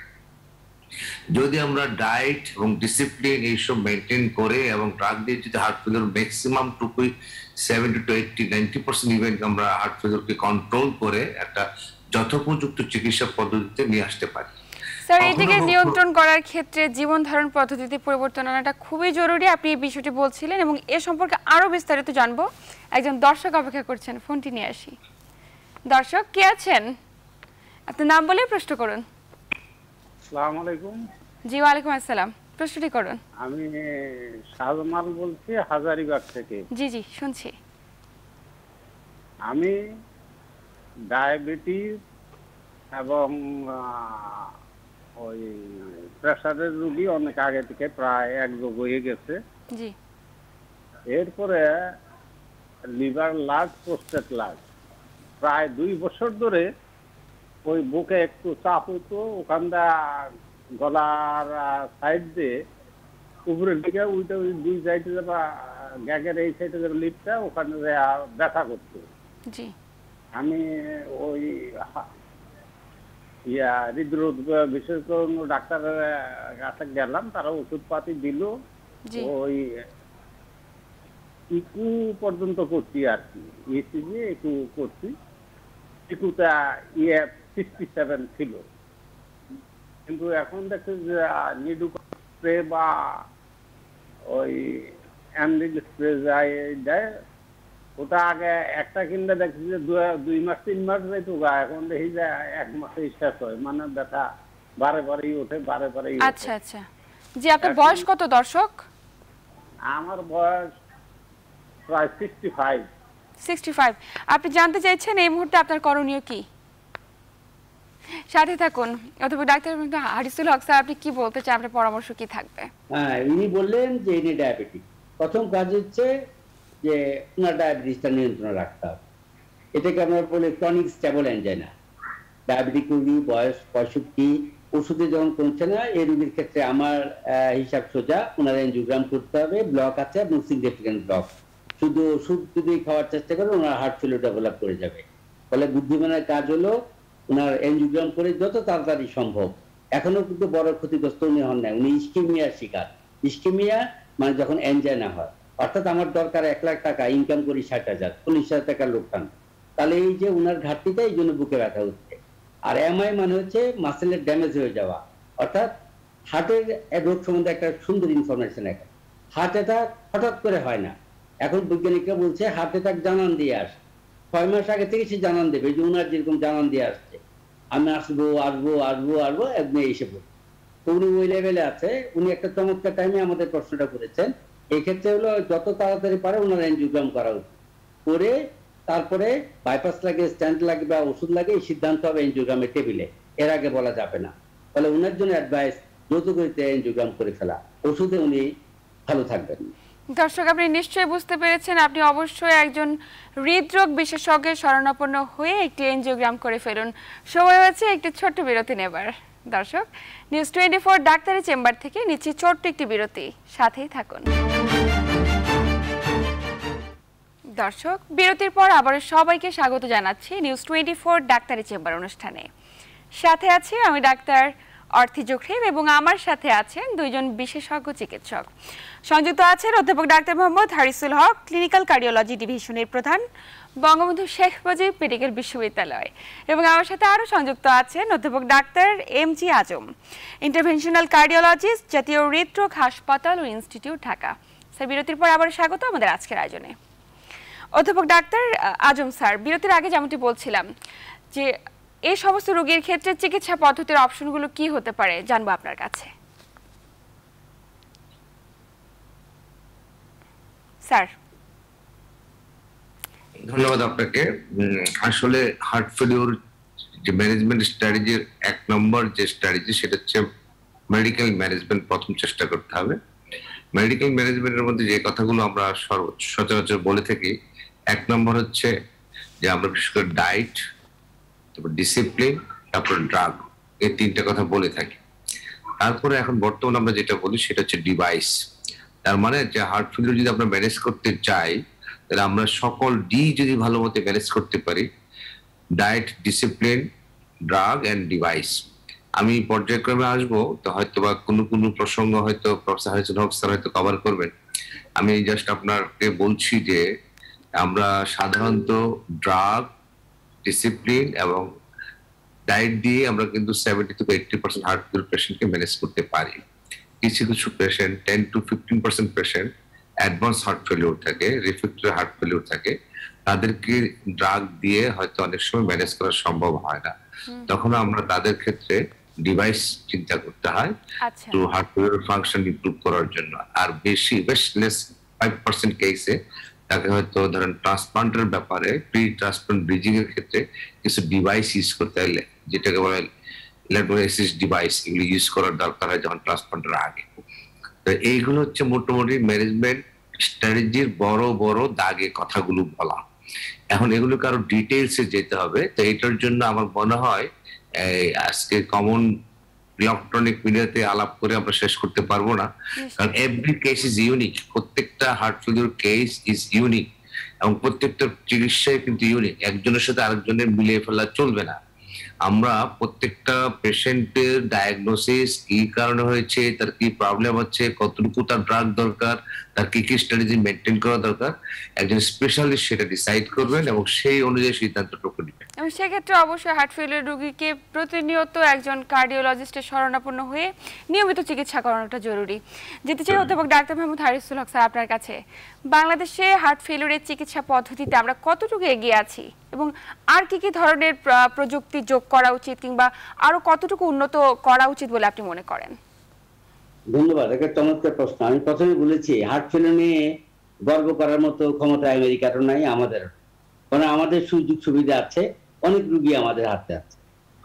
যদি আমরা ডায়েট এবং ডিসিপ্লিন এইসব মেনটেন করে এবং ড্রাগ দিয়ে যদি হার্ট ফেলিউর ম্যাক্সিমাম টুকুই seventy to eighty ninety percent event আমরা হার্ট ফেলিউরকে কন্ট্রোল করে একটা যথোপযুক্ত চিকিৎসা পদ্ধতিতে নিয়ে আসতে পারি।
স্যার, এদিকে নিয়ন্ত্রণ করার ক্ষেত্রে জীবন ধারণ পদ্ধতিতে পরিবর্তন আনাটা খুবই জরুরি। আপনি এই বিষয়টি বলছিলেন এবং এ সম্পর্কে আরো বিস্তারিত জানবো। একজন দর্শক অপেক্ষা করছেন, ফোনটি নিয়ে আসি। দর্শক কে আছেন? আপনার নাম বলে প্রশ্ন করুন।
আসসালামু আলাইকুম।
জি, ওয়ালাইকুম আসসালাম, প্রশ্নটি করুন।
আমি শাহজামাল বলছি হাজারিবাগ থেকে।
জি জি, শুনছি।
আমি ডায়াবেটিস এবং ওই প্রেসারের রোগী অনেক আগে থেকে, প্রায় এক যোগ হয়ে গেছে।
জি।
এরপরে লিভার লার্জ, প্রোস্টেট লার্জ, প্রায় দুই বছর ধরে ওই বুকে একটু চাপ হইতো, ওখানটা গলার সাইড দিয়ে উপরের দিকে উইটা ওই দুই সাইডে যাবা, গ্যাগের এই সাইডে যাবে লিপটা, ওখানে ব্যথা করতো।
জি।
আমি ওই ইয়া হৃদরোগ বিশেষজ্ঞ ডাক্তারের কাছে গেলাম, তারা ওষুধ পাতি দিল। ওই ইকু পর্যন্ত করছি আর কি, ইসিজি ইকু করছি। ইকুটা ইয়ে সিক্সটি সেভেন ছিল, কিন্তু এখন দেখছি যে নিডু স্প্রে বা ওই অ্যান্ডিল স্প্রে যায় দেয়, ওটা আগে একটা কিনলে দেখছি যে দুই মাস তিন মাস যাইতো গা, এখন দেখি যে এক মাসে শেষ হয়। মানে ব্যথা বারে বারেই ওঠে, বারে বারেই।
আচ্ছা আচ্ছা। জি, আপনার বয়স কত দর্শক?
আমার বয়স প্রায় সিক্সটি ফাইভ।
Sixty five. আপনি জানতে চাইছেন এই মুহূর্তে আপনার করণীয় কি? সাথে থাকুন। অথবা ডাক্তার হারিসুল হক স্যার, আপনি কি বলতে চান? আপনার পরামর্শ কি থাকবে?
হ্যাঁ, ইনি বললেন যে ইনি ডায়াবেটিক। প্রথম কাজ হচ্ছে যে ওনার ডায়াবেটিসটা নিয়ন্ত্রণে রাখতে হবে। এটাকে আমরা বলি ক্রনিক স্টেবল অ্যানজাইনা। ডায়াবেটিক রোগী বয়স পঁয়ষট্টি, ওষুধে যখন কমছে না, এই রোগীর ক্ষেত্রে আমার হিসাব সোজা, ওনার এনজিওগ্রাম করতে হবে। ব্লক আছে এবং সিগনিফিক্যান্ট ব্লক। শুধু ওষুধ যদি খাওয়ার চেষ্টা করে ওনার হার্ট ফেলিউর ডেভেলপ করে যাবে। ফলে বুদ্ধিমানের কাজ হলো ওনার এনজিওগ্রাম করে যত তাড়াতাড়ি সম্ভব। এখনো কিন্তু বড় ক্ষতিগ্রস্ত উনি হন নাই, উনি ইস্কেমিয়ার শিকার। ইস্কেমিয়া মানে যখন এনজাইনা হয়, অর্থাৎ আমার দরকার এক লাখ টাকা, ইনকাম করি ষাট হাজার, চল্লিশ হাজার টাকার লোকসান, তাহলে এই যে উনার ঘাটতিটা, এই জন্য বুকে ব্যথা হচ্ছে। আর এমআই মানে হচ্ছে মাসেলের ড্যামেজ হয়ে যাওয়া, অর্থাৎ হার্টের রোগ সম্বন্ধে একটা সুন্দর ইনফরমেশন। এখন হার্ট অ্যাটাক হঠাৎ করে হয় না। এখন বৈজ্ঞানিকরা বলছে হার্ট অ্যাটাক জানান দিয়ে আসে, ছয় মাস আগে থেকে সে জানান দেবে। যে উনার যেরকম জানান দিয়ে আসছে, আমি আসবো আসবো আসবো আসবো, একদিন এসে পড়বো। তো উনি ওই লেভেলে আছে। উনি একটা চমৎকার টাইমে আমাদের প্রশ্নটা করেছেন। এই ক্ষেত্রে হলো যত তাড়াতাড়ি পারে ওনার এনজিওগ্রাম করা উচিত, করে তারপরে বাইপাস লাগে, স্ট্যান্ড লাগে বা ওষুধ লাগে, এই সিদ্ধান্ত হবে এনজিওগ্রামের টেবিলে, এর আগে বলা যাবে না। তাহলে ওনার জন্য অ্যাডভাইস দ্রুত গতিতে এনজিওগ্রাম করে ফেলা, ওষুধে উনি ভালো থাকবেন।
দর্শক, আপনি নিশ্চয়ই বুঝতে পেরেছেন, আপনি অবশ্যই একজন হৃদরোগ বিশেষজ্ঞের শরণাপন্ন হয়ে একটি এনজিওগ্রাম করে ফেলুন। সময় হয়েছে একটি ছোট্ট বিরতি নেবার। দর্শক, নিউজ টোয়েন্টি ফোর ডাক্তারি চেম্বার থেকে নিচ্ছি ছোট্ট একটি বিরতি, সাথেই থাকুন। দর্শক, বিরতির পর আবারও সবাইকে স্বাগত জানাচ্ছি নিউজ টোয়েন্টি ফোর ডাক্তারি চেম্বার অনুষ্ঠানে। সাথে আছি আমি ডাক্তার অর্থি জোখরিফ এবং আমার সাথে আছেন দুইজন বিশেষজ্ঞ চিকিৎসক। সংযুক্ত আছেন অধ্যাপক doctor Mohammad Harisul Haque, clinical cardiology ডিভিশনের প্রধান, বঙ্গবন্ধু শেখ মুজিব মেডিকেল বিশ্ববিদ্যালয়, এবং আমার সাথে আরও সংযুক্ত আছেন অধ্যাপক doctor M G Azam, interventional cardiologist, জাতীয় হৃদরোগ হাসপাতাল ও ইনস্টিটিউট, ঢাকা। স্যার, বিরতির পর আবারও স্বাগত আমাদের আজকের আয়োজনে। অধ্যাপক ডাক্তার আজম স্যার, বিরতির আগে যেমনটি বলছিলাম যে এই সমস্ত রোগীর ক্ষেত্রে চিকিৎসা পদ্ধতির অপশনগুলো কি হতে পারে জানবো আপনার কাছে। স্যার।
ধন্যবাদ আপনাকে। আসলে হার্ট ফেলিওর যে ম্যানেজমেন্ট স্ট্র্যাটেজির এক নম্বর যে স্ট্র্যাটেজি, সেটা হচ্ছে মেডিকেল ম্যানেজমেন্ট প্রথম চেষ্টা করতে হবে। মেডিকেল ম্যানেজমেন্টের মধ্যে যে কথাগুলো আমরা সচরাচর বলে থাকি, এক নম্বর হচ্ছে যে আমরা বিশেষ করে ডায়েট, তারপর ডিসিপ্লিন, তারপর ড্রাগ, এই তিনটা কথা বলে থাকি। তারপরে এখন বর্তমানে আমরা যেটা বলি সেটা হচ্ছে ডিভাইস। তার মানে যে হার্ট ফেলিওর যদি আমরা ম্যানেজ করতে চাই, তাহলে আমরা সকল ডি যদি ভালো মতো ম্যানেজ করতে পারি, diet, discipline, drug and device. আমি পর্যায়ক্রমে আসবো, তো হয়তো বা কোনো কোনো প্রসঙ্গ হয়তো প্রফেসর হারিসুল হক স্যার হয়তো কভার করবেন। আমি জাস্ট আপনাকে বলছি যে আমরা সাধারণত ড্রাগ, ডিসিপ্লিন এবং ডায়েট দিয়ে আমরা কিন্তু সেভেন্টি থেকে এইটটি পার্সেন্ট হার্ট ফেলিওর পেশেন্টকে ম্যানেজ করতে পারি। কিছু কিছু patient, ten to fifteen percent patient advance heart failure থাকে, রিফ্রাক্টরি হার্ট ফেলিওর থাকে, তাদেরকে ড্রাগ দিয়ে হয়তো অনেক সময় ম্যানেজ করা সম্ভব হয় না। তখন আমরা তাদের ক্ষেত্রে ডিভাইস চিন্তা করতে হয় to heart failure function improve করার জন্য। আর বেশি বেশ লেস ফাইভ পার্সেন্ট কেসে তাকে হয়তো ধরেন ট্রান্সপ্লান্টের ব্যাপারে, প্রি ট্রান্সপ্লান্ট ব্রিজিং এর ক্ষেত্রে কিছু ডিভাইস ইউজ করতে হয়, যেটাকে বলে ইলেকট্রোলাইসিস ডিভাইস, এগুলো ইউজ করার দরকার হয় যখন ট্রান্সপ্লান্টের আগে। তো এইগুলো হচ্ছে মোটামুটি ম্যানেজমেন্ট স্ট্র্যাটেজির বড় বড় দাগে কথাগুলো বলা। এখন এগুলোকে আরো ডিটেইলসে যেতে হবে। তো এটার জন্য আমার মনে হয় আজকে কমন ইলেকট্রনিক মিডিয়াতে আলাপ করে আমরা শেষ করতে পারবো না, কারণ এভরি কেস ইজ ইউনিক। প্রত্যেকটা heart failure case is unique এবং প্রত্যেকটা চিকিৎসায় কিন্তু ইউনিক, একজনের সাথে আরেকজনের মিলিয়ে ফেলা চলবে না। আমরা প্রত্যেকটা পেশেন্টের ডায়াগনোসিস, কি কারণে হয়েছে, তার কি প্রবলেম হচ্ছে, কতটুকু তার ড্রাগ দরকার, তার কি কি স্ট্র্যাটেজি মেনটেন করা দরকার, একজন স্পেশালিস্ট সেটা ডিসাইড করবেন এবং সেই অনুযায়ী সিদ্ধান্তটুকু নেবেন।
এবং সেক্ষেত্রে অবশ্যই হার্ট ফেলিওর রোগীকে প্রতিনিয়ত একজন কার্ডিওলজিস্টের শরণাপন্ন হয়ে নিয়মিত চিকিৎসা করানোটা জরুরি। যেতে চাই অধ্যাপক ডাক্তার মোহাম্মদ হারিসুল হক স্যার আপনার কাছে, বাংলাদেশে হার্ট ফেলিওরের চিকিৎসা পদ্ধতিতে আমরা কতটুকু এগিয়ে আছি এবং আর কি কি ধরনের প্রযুক্তি যোগ করা উচিত কিংবা আরো কতটুকু উন্নত করা উচিত বলে আপনি মনে করেন?
ধন্যবাদ, একটা চমৎকার প্রশ্ন। আমি প্রথমে বলেছি হার্ট ফেলিওর নিয়ে গর্ব করার মতো ক্ষমতা আমেরিকারও নাই, আমাদের, কারণ আমাদের সুযোগ সুবিধা আছে, অনেক রুগী আমাদের হাতে আছে।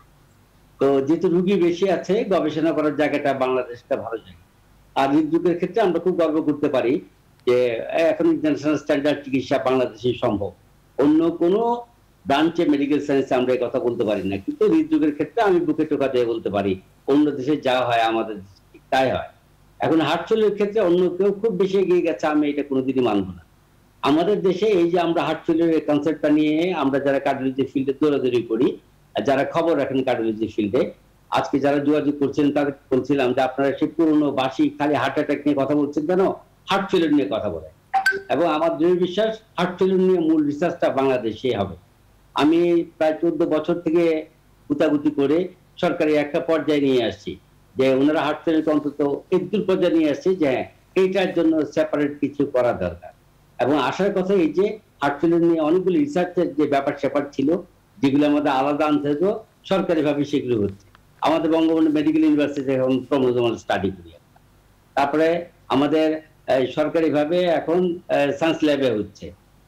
তো যেহেতু রুগী বেশি আছে, গবেষণা করার জায়গাটা বাংলাদেশটা ভালো জায়গা। আর হৃদরোগের ক্ষেত্রে আমরা খুব গর্ব করতে পারি যে এখন ইন্টারন্যাশনাল স্ট্যান্ডার্ড চিকিৎসা বাংলাদেশে সম্ভব। অন্য কোনো ব্রাঞ্চে মেডিকেল সায়েন্সে আমরা এই কথা বলতে পারি না, কিন্তু হৃদরোগের ক্ষেত্রে আমি বুকে টোকা দিয়ে বলতে পারি অন্য দেশে যা হয় আমাদের তাই হয়। এখন হার্ট ফেলিওরের ক্ষেত্রে অন্য কেউ খুব বেশি এগিয়ে গেছে, আমি এটা কোনোদিনই মানব না। আমাদের দেশে এই যে আমরা হার্ট ফেলিওরের কনসেপ্টটা নিয়ে আমরা যারা কার্ডিওলজি ফিল্ডে দৌড়াদৌড়ি করি, যারা খবর রাখেন কার্ডিওলজি ফিল্ডে, আজকে যারা যোগাযোগ করছেন তাদের বলছিলাম যে আপনারা সেই পুরনো বাসি খালি হার্ট অ্যাটাক নিয়ে কথা বলছেন কেন, হার্ট ফেলিওর নিয়ে কথা বলেন। এবং আমার দৃঢ় বিশ্বাস হার্ট ফেলিওর নিয়ে মূল রিসার্চটা বাংলাদেশে হবে। আমি প্রায় চোদ্দ বছর থেকে গুতাগুতি করে সরকারি একটা পর্যায়ে নিয়ে আসছি যে ওনারা হার্ট ফেলিওর অন্তত একটু পর্যায়ে নিয়ে আসছে যে হ্যাঁ এইটার জন্য সেপারেট কিছু করা দরকার। এবং আসার কথা এই যে হার্ট ফেলিওর নিয়ে অনেকগুলো রিসার্চের যে ব্যাপার স্যাপার ছিল, যেগুলো আমাদের আলাদা আনতে হতো, সরকারিভাবে সেগুলো হচ্ছে। আমাদের বঙ্গবন্ধু মেডিকেল ইউনিভার্সিটি এখন প্রমোজনাল স্টাডি করি। তারপরে আমাদের সরকারিভাবে এখন সায়েন্স ল্যাবে হচ্ছে।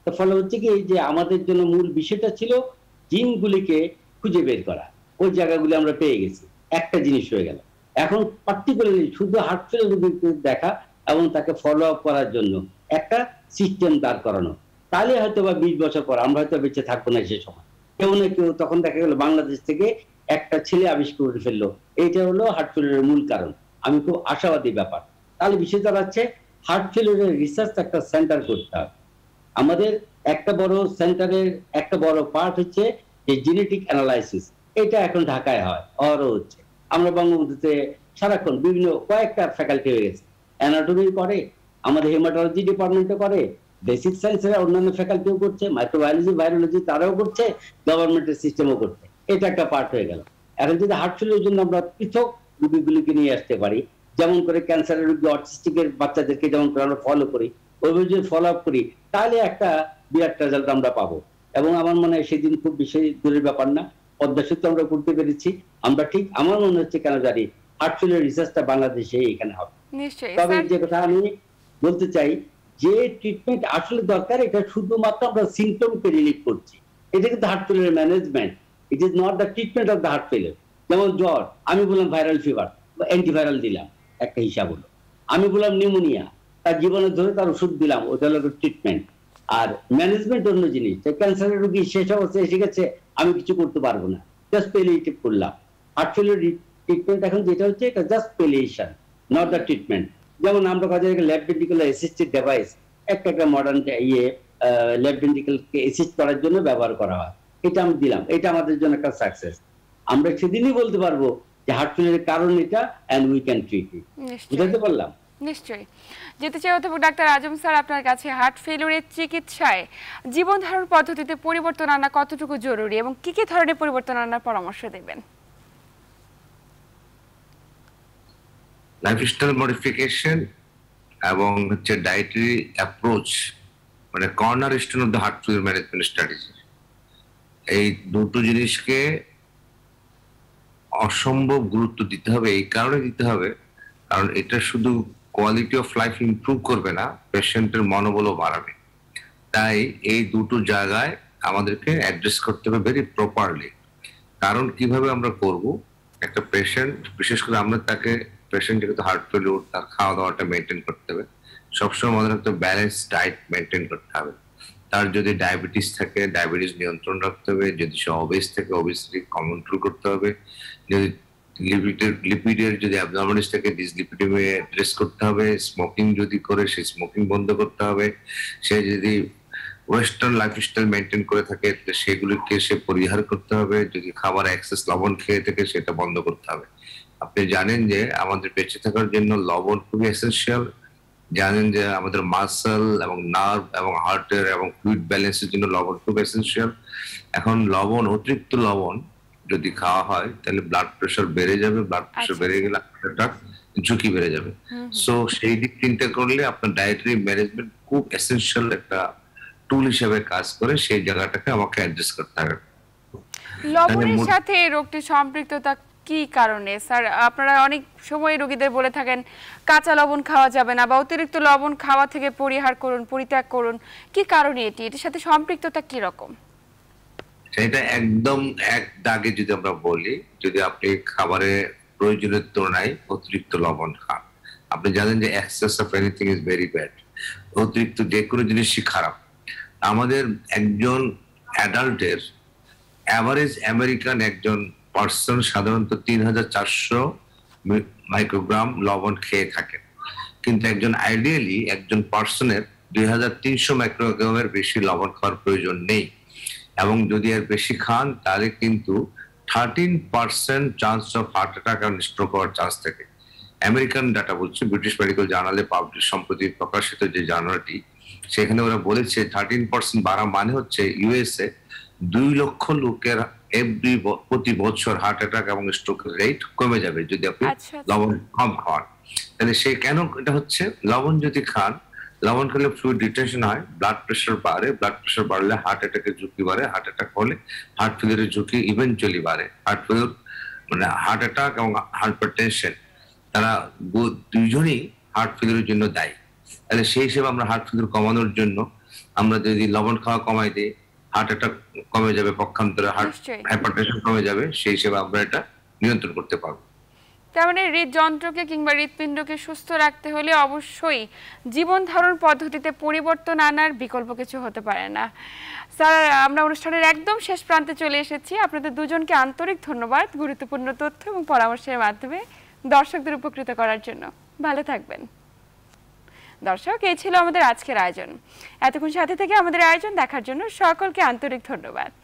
তো ফলে হচ্ছে কি যে আমাদের জন্য মূল বিষয়টা ছিল জিনগুলিকে খুঁজে বের করা, ওই জায়গাগুলি আমরা পেয়ে গেছি, একটা জিনিস হয়ে গেল। এখন পার্টিকুলারলি শুধু হার্ট ফেল রোগীকে দেখা এবং তাকে ফলো আপ করার জন্য একটা সিস্টেম দাঁড় করানো, তাহলে হয়তো বা বিশ বছর পর আমরা হয়তো বেঁচে থাকবো না সে সময়। কেউ না কেউ তখন দেখা গেল বাংলাদেশ থেকে একটা ছেলে আবিষ্কার করে ফেললো, এইটা হলো হার্ট ফেলিউরের মূল কারণ। আমি খুব আশাবাদী ব্যাপার। তাহলে বিষয় দাঁড়াচ্ছে হার্ট ফেলিউরের রিসার্চ একটা সেন্টার করতে হবে আমাদের। একটা বড় সেন্টারের একটা বড় পার্ট হচ্ছে যে জেনেটিক অ্যানালাইসিস, এটা এখন ঢাকায় হয়, অরও হচ্ছে। আমরা বঙ্গবন্ধুতে সারাক্ষণ বিভিন্ন কয়েকটা ফ্যাকাল্টি হয়ে গেছে, অ্যানাটমি করে, আমাদের হেমাটোলজি ডিপার্টমেন্টও করে, বেসিক সায়েন্সের অন্যান্য ফ্যাকাল্টিও করছে, মাইক্রোবায়োলজি বায়োলজি তারাও করছে, গভর্নমেন্টের সিস্টেমও করছে। এটা একটা পার্ট হয়ে গেল। এখন যদি হার্ট ফেলিউরের জন্য আমরা পৃথক রোগীগুলিকে নিয়ে আসতে পারি, যেমন করে ক্যান্সারের রোগী, অটিস্টিকের বাচ্চাদেরকে যেমন করে আমরা ফলো করি, ওইভাবে যদি ফলো আপ করি, তাহলে একটা বিরাট রেজাল্ট আমরা পাবো। এবং আমার মনে হয় সেদিন খুব বেশি দূরের ব্যাপার না, পদ্মা সেতু আমরা করতে পেরেছি। আমরা ঠিক আমার মনে হচ্ছে কেন জানি হার্ট ফেলিউর রিসার্চটা বাংলাদেশে এখানে হবে। তবে যে কথা আমি বলতে চাই, যে ট্রিটমেন্ট আসলে দরকার, এটা শুধুমাত্র আমরা সিমটমকে রিলিভ করছি, এটা কিন্তু heart failure management, it is not the treatment of the heart failure. যেমন জ্বর, আমি বললাম ভাইরাল ফিভার, অ্যান্টিভাইরাল দিলাম, একটা হিসাব হলো। আমি বললাম নিউমোনিয়া, তার জীবনে ধরে তার ওষুধ দিলাম, ওটা হলো ট্রিটমেন্ট। আর ম্যানেজমেন্ট অন্য জিনিস। ক্যান্সারের রোগী শেষ অবস্থায় এসে গেছে, আমি কিছু করতে পারবো না, জাস্ট পেলিয়েটিভ করলাম। হার্ট ফেলিউর ট্রিটমেন্ট এখন যেটা হচ্ছে, এটা just palliation, not the treatment. যেমন আমরা কাজে ল্যাব ভেন্ট্রিকুলার অ্যাসিস্টেড ডিভাইস, একটা একটা মডার্ন ইয়ে ল্যাব ভেন্ট্রিকুলকে অ্যাসিস্ট করার জন্য ব্যবহার করা হয়, এটা আমি দিলাম, এটা আমাদের জন্য একটা সাকসেস। আমরা সেদিনই বলতে পারবো যে হার্ট ফেলিউরের কারণ এটা, and we can treat it. বুঝতে পারলাম?
নিশ্চয়ই। যেতে চাই অধ্যাপক ডাক্তার আজম স্যার আপনার কাছে, হার্ট ফেলিউরের চিকিৎসায় জীবন ধারণ পদ্ধতিতে পরিবর্তন আনা কতটুকু জরুরি এবং কি কি ধরনের পরিবর্তন আনার পরামর্শ দেবেন?
লাইফস্টাইল মডিফিকেশন এবং হচ্ছে ডায়েটারি অ্যাপ্রোচ, মানে cornerstone of the heart failure management strategy. এই দুটো জিনিসকে অসম্ভব গুরুত্ব দিতে হবে। এই কারণে দিতে হবে কারণ এটা শুধু কোয়ালিটি অফ লাইফ ইমপ্রুভ করবে না, পেশেন্টের মনোবলও বাড়াবে। তাই এই দুটো জায়গায় আমাদেরকে অ্যাড্রেস করতে হবে ভেরি প্রপারলি। কারণ কিভাবে আমরা করব, একটা পেশেন্ট, বিশেষ করে আমরা তাকে, পেশেন্টের কিন্তু হার্ট ফেলিউর, তার খাওয়া দাওয়াটা মেনটেন করতে হবে, সবসময় আমাদের একটা ব্যালেন্স ডায়েট মেনটেন করতে হবে। তার যদি ডায়াবেটিস থাকে, ডায়াবেটিস নিয়ন্ত্রণ রাখতে হবে, যদি সে অবেস থাকে, অবেসিটি কন্ট্রোল করতে হবে, যদি লিপিডের লিপিডের যদি অ্যাবনর্মালিটি থাকে, ডিসলিপিডেমিয়া অ্যাড্রেস করতে হবে, স্মোকিং যদি করে সে স্মোকিং বন্ধ করতে হবে, সে যদি ওয়েস্টার্ন লাইফস্টাইল মেনটেন করে থাকে সেগুলিকে সে পরিহার করতে হবে, যদি খাবার এক্সেস লবণ খেয়ে থাকে সেটা বন্ধ করতে হবে। আপনি জানেন যে আমাদের বেঁচে থাকার জন্য লবণ খুবই এসেনশিয়াল। জানেন যে আমাদের মাসল এবং নার্ভ এবং হার্টের এবং ফ্লুইড ব্যালেন্সের জন্য লবণ খুব এসেনশিয়াল। এখন লবণ, অতিরিক্ত লবণ যদি খাওয়া হয় তাহলে ব্লাড প্রেশার বেড়ে যাবে, ব্লাড প্রেশার বেড়ে গেলে হার্ট অ্যাটাক ঝুঁকি বেড়ে যাবে। সো সেই দিক চিন্তা করলে আপনার ডায়েটারি ম্যানেজমেন্ট খুব এসেনশিয়াল একটা টুল হিসেবে কাজ করে, সেই জায়গাটাকে আমাকে অ্যাডজাস্ট করতে হবে।
লবণের সাথে এই রোগটির সম্পৃক্ততা কি কারণে স্যার? আপনারা অনেক সময় রোগীদের বলে থাকেন কাঁচা লবণ খাওয়া যাবে না বা অতিরিক্ত লবণ খাওয়া থেকে পরিহার করুন, পরিত্যাগ করুন, কি কারণে এটি? এটির সাথে সম্পৃক্ততা কি রকম?
সেটা একদম এক দাগে যদি আমরা বলি, যদি আপনি খাবারে প্রয়োজনের তুলনায় অতিরিক্ত লবণ খান, আপনি জানেন যে excess of anything is very bad, অতিরিক্ত যে কোনো জিনিসই খারাপ। আমাদের একজন অ্যাডাল্টের অ্যাভারেজ আমেরিকান একজন পার্সন সাধারণত তিন হাজার চারশো মাইক্রোগ্রাম লবণ খেয়ে থাকেন, কিন্তু একজন আইডিয়ালি একজন পার্সনের দুই হাজার তিনশো মাইক্রোগ্রামের বেশি লবণ খাওয়ার প্রয়োজন নেই। এবং যদি এর বেশি খান তাহলে কিন্তু thirteen percent chance of heart attack আর স্ট্রোক হওয়ার চান্স থাকে। আমেরিকান ডাটা বলছে, ব্রিটিশ মেডিকেল জার্নালে পাবলিশ সম্প্রতি প্রকাশিত যে জার্নালটি, সেখানে ওরা বলেছে থার্টিন পার্সেন্ট বাড়া মানে হচ্ছে ইউএসএ দুই লক্ষ লোকের এভরি প্রতি বছর হার্ট অ্যাটাক এবং স্ট্রোকের রেট কমে যাবে যদি আপনি লবণ কম খান। তাহলে সে কেন এটা হচ্ছে, লবণ যদি খান, লবণ খেলে ফ্লুইড রিটেনশন হয়, ব্লাড প্রেশার বাড়ে, ব্লাড প্রেশার বাড়লে হার্ট অ্যাটাকের ঝুঁকি বাড়ে, হার্ট অ্যাটাক হলে হার্ট ফেলিউরের ঝুঁকি ইভেন্চুয়ালি বাড়ে। হার্ট ফেলিউর মানে হার্ট অ্যাটাক এবং হাইপারটেনশন তারা দুইজনই হার্ট ফেলিউরের জন্য দায়ী। তাহলে সেই হিসেবে আমরা হার্ট ফেলিউর কমানোর জন্য আমরা যদি লবণ খাওয়া কমাই দিই হার্ট অ্যাটাক কমে যাবে, পক্ষান্তরে হার্ট হাইপারটেনশন কমে যাবে, সেই হিসেবে আমরা এটা নিয়ন্ত্রণ করতে পারবো।
তার মানে হৃদযন্ত্রকে কিংবা হৃৎপিণ্ডকে সুস্থ রাখতে হলে অবশ্যই জীবন ধারণ পদ্ধতিতে পরিবর্তন আনার বিকল্প কিছু হতে পারে না। স্যার, আমরা অনুষ্ঠানের একদম শেষ প্রান্তে চলে এসেছি। আপনাদের দুজনকে আন্তরিক ধন্যবাদ গুরুত্বপূর্ণ তথ্য এবং পরামর্শের মাধ্যমে দর্শকদের উপকৃত করার জন্য। ভালো থাকবেন। দর্শক, এই ছিল আমাদের আজকের আয়োজন। এতক্ষণ সাথে থেকে আমাদের আয়োজন দেখার জন্য সকলকে আন্তরিক ধন্যবাদ।